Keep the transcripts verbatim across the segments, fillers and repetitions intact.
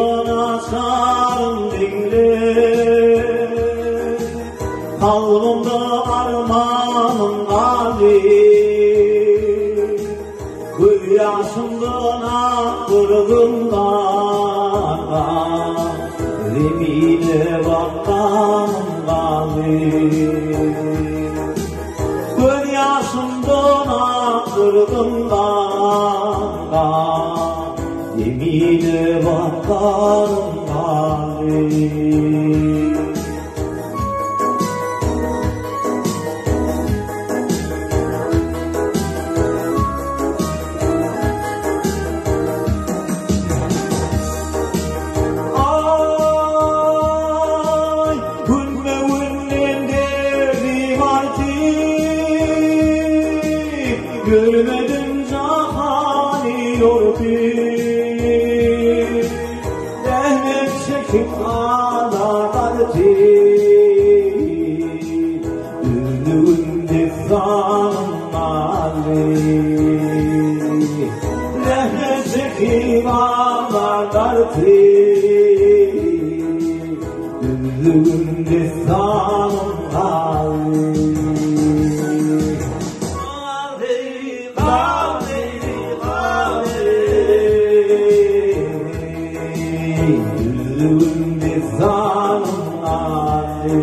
açarım dinle. Kalbimde armanım Ali, göz yaşımdan akırgınlar, limine bakkanım Ali. Göz yaşımdan akırgınlar, limine bakkanım Ali. Görmedim cahani yordu, rahmet çekip ağlardı. Ünlüğünde zanları, rahmet çekip ağlardı. Ünlüğünde zanları. Yüzümde zanları,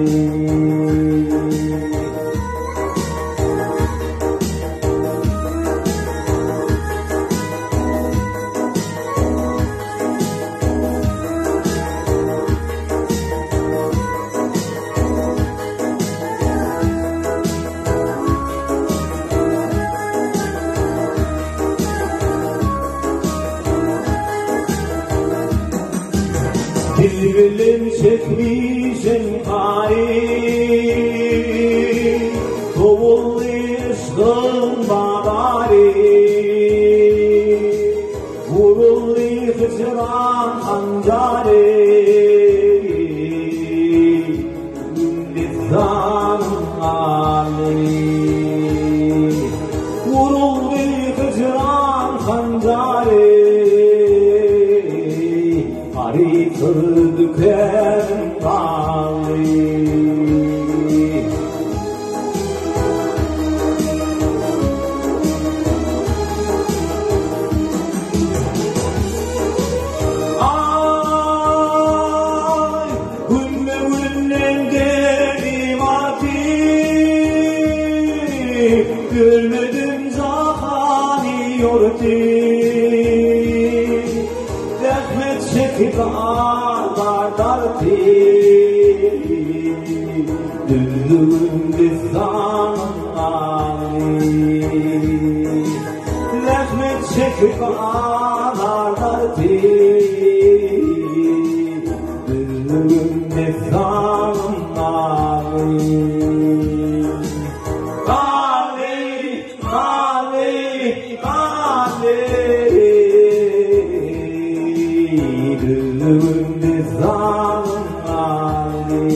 Bilbilim çekmişim kari, tovullu ışkın bağari, vurullu hıçıran hancari, ümdizanım Ali. Vurullu hıçıran hancari, Tırdıken kali. Ay, günle günden geri vakit, görmedim zahani yordu. Rahmet çekip ağlardı, ünlüğünde zanları. Rahmet çekip ağlardı, ünlüğünde zanları. Kale, kale, kale, ünlüğünde zanları.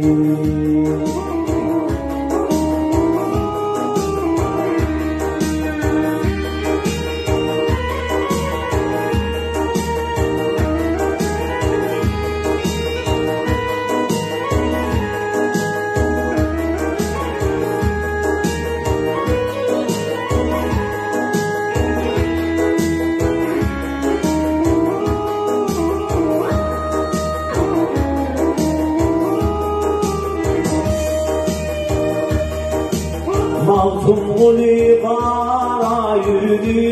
Mazlum kuli kara yürüdü,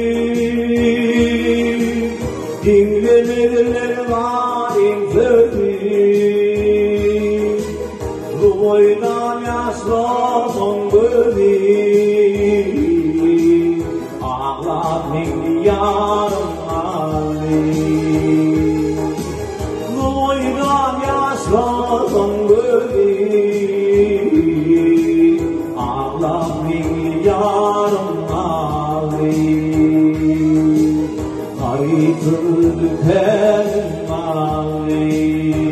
dinlemeler var infördü. Bu boydan yaşladım böyle, ağladım yarım Ali. Bu boydan yaşladım böyle, yarım Ali. Kayıtırdı her Ali.